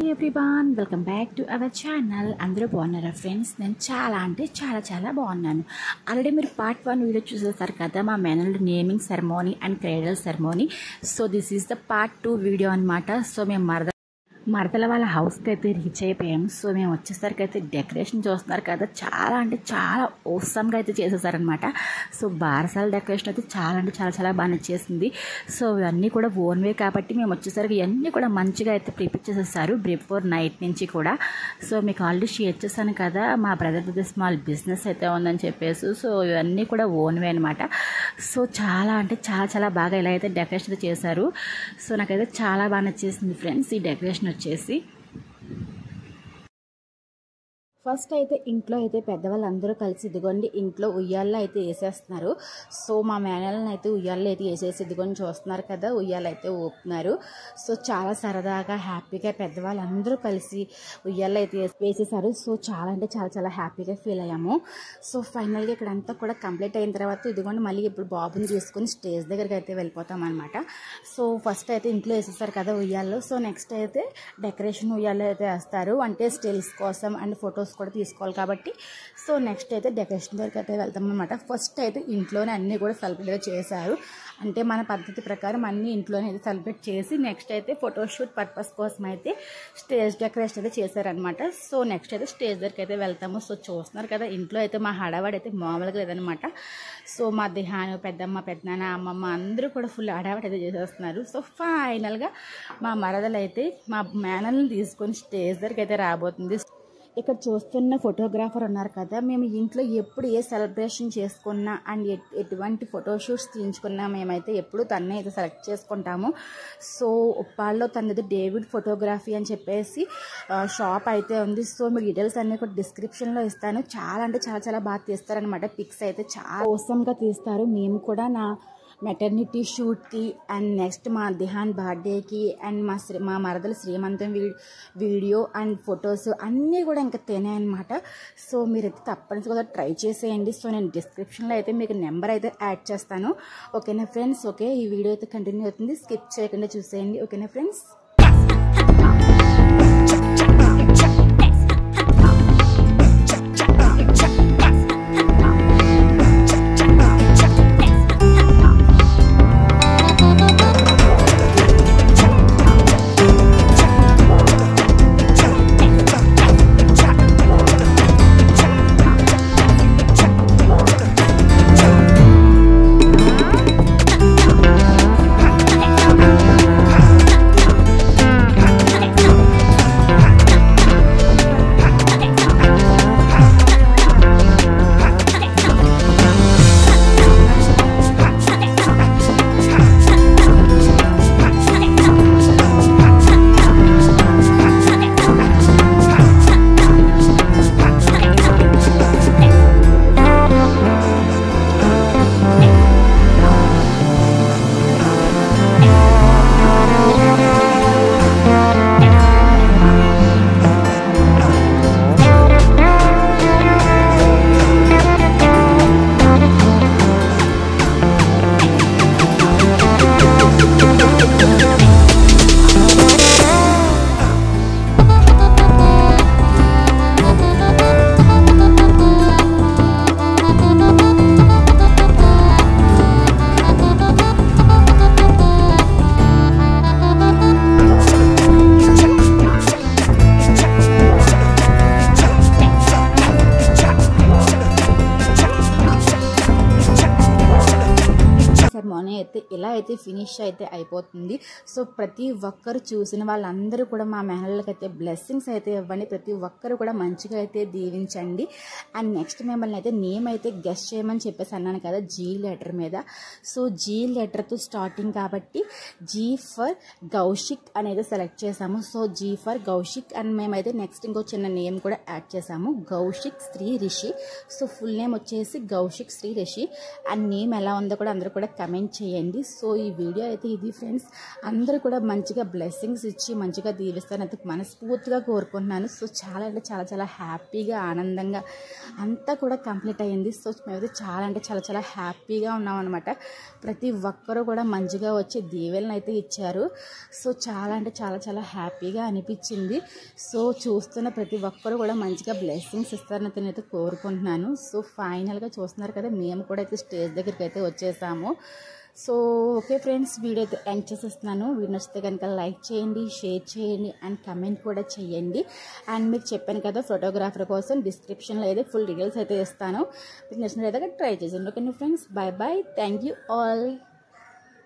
Everyone, welcome back to our channel. అందరూ బాగున్నారా friends? నేను చాలా బాగున్నాను. ఆల్రెడీ మీరు పార్ట్ 1 వీడియో చూసేసారు కదా, మా మేనల్లుడు naming ceremony and cradle ceremony. So this is the part 2 video అనమాట. సో మేము మరదల వాళ్ళ హౌస్కి అయితే రీచ్ అయిపోయాము. సో మేము వచ్చేసరికి అయితే డెకరేషన్ చూస్తున్నారు కదా, చాలా ఓసమ్గా అయితే చేసేసారనమాట. సో బారసాల డెకరేషన్ అయితే చాలా బాగా నచ్చేసింది. సో ఇవన్నీ కూడా ఓన్ వే కాబట్టి మేము వచ్చేసరికి ఇవన్నీ కూడా మంచిగా అయితే ప్రిపేర్ చేసేసారు బిఫోర్ నైట్ నుంచి కూడా. సో మీకు ఆల్రెడీ షేర్ చేశాను కదా, మా బ్రదర్ స్మాల్ బిజినెస్ అయితే ఉందని చెప్పేసి. సో ఇవన్నీ కూడా ఓన్ వే అనమాట. సో చాలా బాగా ఇలా అయితే డెకరేషన్ చేశారు. సో నాకైతే చాలా బాగా నచ్చేసింది ఫ్రెండ్స్ ఈ డెకరేషన్ వచ్చేసి. ఫస్ట్ అయితే ఇంట్లో అయితే పెద్దవాళ్ళందరూ కలిసి ఇదిగోండి ఇంట్లో ఉయ్యాల్లో అయితే వేసేస్తున్నారు. సో మా మేనల్ని అయితే ఉయ్యాల్లో అయితే వేసేసి ఇదిగోండి చూస్తున్నారు కదా, ఉయ్యాలు అయితే ఊపుతున్నారు. సో చాలా సరదాగా హ్యాపీగా పెద్దవాళ్ళందరూ కలిసి ఉయ్యాల్లో అయితే వేసేసారు. సో చాలా హ్యాపీగా ఫీల్ అయ్యాము. సో ఫైనల్గా ఇక్కడ అంతా కూడా కంప్లీట్ అయిన తర్వాత ఇదిగోండి మళ్ళీ ఇప్పుడు బాబుని తీసుకొని స్టేజ్ దగ్గరికి అయితే వెళ్ళిపోతాం అనమాట. సో ఫస్ట్ అయితే ఇంట్లో వేసేసారు కదా ఉయ్యాల్లో. సో నెక్స్ట్ అయితే డెకరేషన్ ఉయ్యాల్లో అయితే వేస్తారు, అంటే స్టిల్స్ కోసం అండ్ ఫొటోస్ కూడా తీసుకోవాలి కాబట్టి. సో నెక్స్ట్ అయితే డెకరేషన్ దగ్గరికి అయితే వెళ్తాం అనమాట. ఫస్ట్ అయితే ఇంట్లోనే అన్నీ కూడా సెలబ్రేట్ చేశారు, అంటే మన పద్ధతి ప్రకారం అన్నీ ఇంట్లోనే అయితే సెలబ్రేట్ చేసి నెక్స్ట్ అయితే ఫోటోషూట్ పర్పస్ కోసం అయితే స్టేజ్ డెకరేషన్ అయితే చేశారనమాట. సో నెక్స్ట్ అయితే స్టేజ్ దగ్గరికి అయితే వెళ్తాము. సో చూస్తున్నారు కదా ఇంట్లో అయితే మా హడావాడి అయితే మామూలుగా లేదనమాట. సో మా దిహాను పెద్దమ్మ పెద్దనాన్న అమ్మమ్మ అందరూ కూడా ఫుల్ హడావాడి అయితే చేసేస్తున్నారు. సో ఫైనల్గా మా మరదలు అయితే మా మేనల్ని తీసుకొని స్టేజ్ దగ్గరికి అయితే రాబోతుంది. ఇక్కడ చూస్తున్న ఫోటోగ్రాఫర్ ఉన్నారు కదా, మేము ఇంట్లో ఎప్పుడు ఏ సెలబ్రేషన్ చేసుకున్నా అండ్ ఎటువంటి ఫోటోషూట్స్ తీయించుకున్నా మేమైతే ఎప్పుడు తన్నే అయితే సెలెక్ట్ చేసుకుంటాము. సో ఉప్పాళ్ళలో తనది డేవిడ్ ఫోటోగ్రఫీ అని చెప్పేసి షాప్ అయితే ఉంది. సో మీ డీటెయిల్స్ అన్నీ కూడా డిస్క్రిప్షన్లో ఇస్తాను. చాలా బాగా తీస్తారనమాట. పిక్స్ అయితే చాలా అవసరంగా తీస్తారు. మేము కూడా నా మెటర్నిటీ షూట్కి అండ్ నెక్స్ట్ మా దిహాన్ బర్త్డేకి అండ్ మా మరదల శ్రీమంతం వీడియో అండ్ ఫొటోస్ అన్నీ కూడా ఇంకా తినే అనమాట. సో మీరైతే తప్పనిసరిగా ట్రై చేసేయండి. సో నేను డిస్క్రిప్షన్లో అయితే మీకు నెంబర్ అయితే యాడ్ చేస్తాను. ఓకేనా ఫ్రెండ్స్? ఓకే, ఈ వీడియో అయితే కంటిన్యూ అవుతుంది, స్కిప్ చేయకుండా చూసేయండి. ఓకేనా ఫ్రెండ్స్? అయితే ఇలా అయితే ఫినిష్ అయితే అయిపోతుంది. సో ప్రతి ఒక్కరు చూసిన వాళ్ళందరూ కూడా మా మేనళ్ళకి అయితే బ్లెస్సింగ్స్ అయితే ఇవ్వండి. ప్రతి ఒక్కరు కూడా మంచిగా అయితే దీవించండి. అండ్ నెక్స్ట్ మిమ్మల్ని అయితే నేమ్ అయితే గెస్ట్ చేయమని చెప్పేసి అన్నాను కదా, జీ లెటర్ మీద. సో జీ లెటర్తో స్టార్టింగ్ కాబట్టి జీ ఫర్ గౌషిక్ అనేది సెలెక్ట్ చేసాము. So G for Gaushik and మేమైతే నెక్స్ట్ ఇంకో చిన్న నేమ్ కూడా యాడ్ చేసాము, Gaushik Sri Rishi. So full name వచ్చేసి గౌషిక్ శ్రీ రిషి. అండ్ నేమ్ ఎలా ఉందో కూడా అందరూ కూడా కమెంట్ చేయండి. సో సో ఈ వీడియో అయితే ఇది ఫ్రెండ్స్. అందరూ కూడా మంచిగా బ్లెస్సింగ్స్ ఇచ్చి మంచిగా దీవిస్తానైతే మనస్ఫూర్తిగా కోరుకుంటున్నాను. సో చాలా అంటే చాలా చాలా హ్యాపీగా ఆనందంగా అంతా కూడా కంప్లీట్ అయ్యింది. సో మేమైతే చాలా అంటే చాలా చాలా హ్యాపీగా ఉన్నాం అనమాట. ప్రతి ఒక్కరూ కూడా మంచిగా వచ్చి దీవెలను అయితే ఇచ్చారు. సో చాలా అంటే చాలా చాలా హ్యాపీగా అనిపించింది. సో చూస్తున్న ప్రతి ఒక్కరూ కూడా మంచిగా బ్లెస్సింగ్స్ ఇస్తారని నేనైతే కోరుకుంటున్నాను. సో ఫైనల్గా చూస్తున్నారు కదా, మేము కూడా అయితే స్టేజ్ దగ్గరికి అయితే వచ్చేసాము. సో ఓకే ఫ్రెండ్స్, వీడియో అయితే ఎండ్ చేసేస్తున్నాను. వీడియో నచ్చితే కనుక లైక్ చేయండి, షేర్ చేయండి అండ్ కమెంట్ కూడా చేయండి. అండ్ మీకు చెప్పాను కదా, ఫోటోగ్రాఫర్ కోసం డిస్క్రిప్షన్లో అయితే ఫుల్ డీటెయిల్స్ అయితే ఇస్తాను. మీకు నచ్చినట్లయితే ట్రై చేయండి. Okay friends, bye bye, thank you all.